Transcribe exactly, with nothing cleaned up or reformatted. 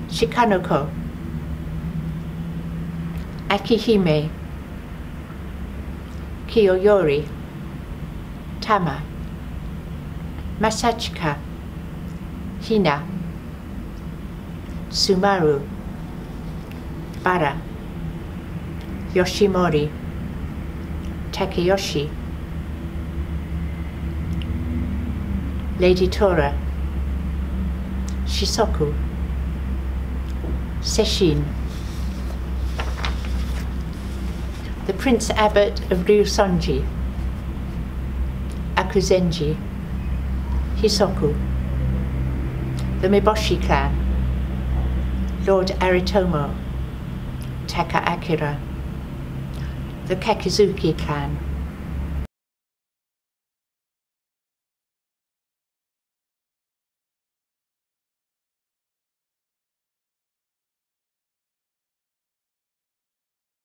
Shikanoko, Akihime, Kiyoyori, Tama, Masachika, Hina, Sumaru, Bara, Yoshimori, Takeyoshi, Lady Tora, Shisoku, Sesshin, the Prince Abbot of Ryusonji, Akuzenji, Hisoku, the Miboshi clan, Lord Aritomo, Taka Akira, the Kakizuki clan,